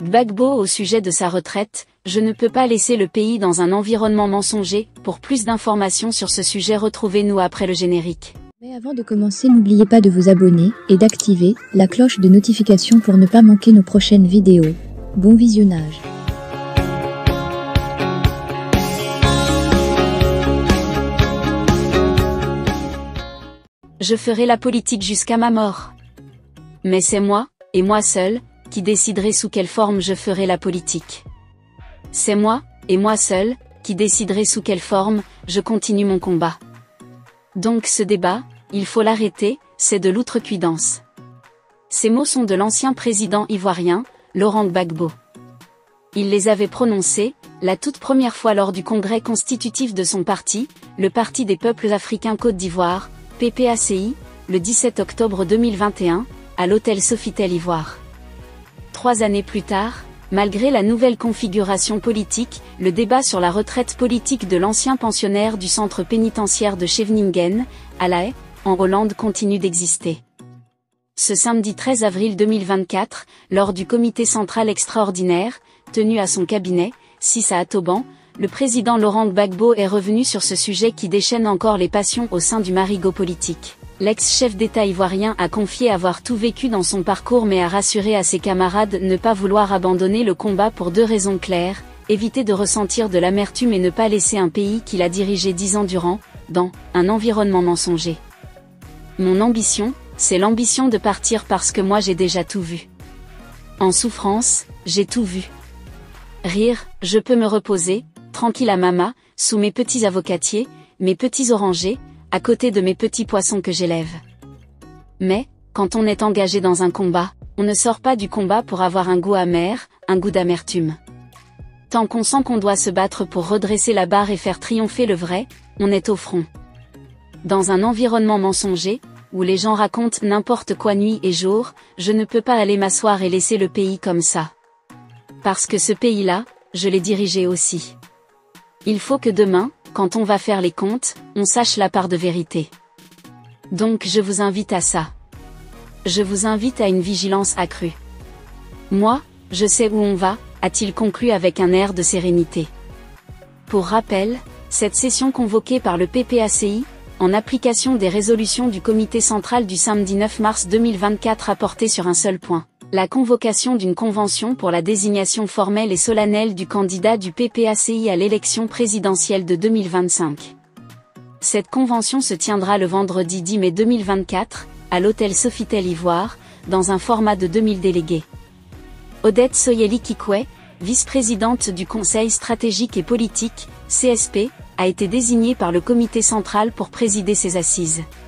Gbagbo au sujet de sa retraite, je ne peux pas laisser le pays dans un environnement mensonger. Pour plus d'informations sur ce sujet, retrouvez-nous après le générique. Mais avant de commencer, n'oubliez pas de vous abonner et d'activer la cloche de notification pour ne pas manquer nos prochaines vidéos. Bon visionnage. Je ferai la politique jusqu'à ma mort. Mais c'est moi, et moi seul, qui déciderai sous quelle forme je ferai la politique. C'est moi, et moi seul, qui déciderai sous quelle forme je continue mon combat. Donc ce débat, il faut l'arrêter, c'est de l'outrecuidance. Ces mots sont de l'ancien président ivoirien, Laurent Gbagbo. Il les avait prononcés, la toute première fois lors du congrès constitutif de son parti, le Parti des peuples africains Côte d'Ivoire, PPACI, le 17 octobre 2021, à l'hôtel Sofitel Ivoire. 3 années plus tard, malgré la nouvelle configuration politique, le débat sur la retraite politique de l'ancien pensionnaire du centre pénitentiaire de Scheveningen, à La Haye, en Hollande continue d'exister. Ce samedi 13 avril 2024, lors du comité central extraordinaire, tenu à son cabinet, 6 à Montauban, le président Laurent Gbagbo est revenu sur ce sujet qui déchaîne encore les passions au sein du marigot politique. L'ex-chef d'État ivoirien a confié avoir tout vécu dans son parcours mais a rassuré à ses camarades ne pas vouloir abandonner le combat pour 2 raisons claires, éviter de ressentir de l'amertume et ne pas laisser un pays qu'il a dirigé 10 ans durant, dans un environnement mensonger. Mon ambition, c'est l'ambition de partir parce que moi j'ai déjà tout vu. En souffrance, j'ai tout vu. Rire, je peux me reposer, tranquille à mama, sous mes petits avocatiers, mes petits orangers, à côté de mes petits poissons que j'élève. Mais, quand on est engagé dans un combat, on ne sort pas du combat pour avoir un goût amer, un goût d'amertume. Tant qu'on sent qu'on doit se battre pour redresser la barre et faire triompher le vrai, on est au front. Dans un environnement mensonger, où les gens racontent n'importe quoi nuit et jour, je ne peux pas aller m'asseoir et laisser le pays comme ça. Parce que ce pays-là, je l'ai dirigé aussi. Il faut que demain, quand on va faire les comptes, on sache la part de vérité. Donc je vous invite à ça. Je vous invite à une vigilance accrue. Moi, je sais où on va, a-t-il conclu avec un air de sérénité. Pour rappel, cette session convoquée par le PPACI, en application des résolutions du comité central du samedi 9 mars 2024 a porté sur un seul point. La convocation d'une convention pour la désignation formelle et solennelle du candidat du PPACI à l'élection présidentielle de 2025. Cette convention se tiendra le vendredi 10 mai 2024, à l'hôtel Sofitel Ivoire, dans un format de 2000 délégués. Odette Soyeli Kikwe, vice-présidente du Conseil stratégique et politique, CSP, a été désignée par le comité central pour présider ces assises.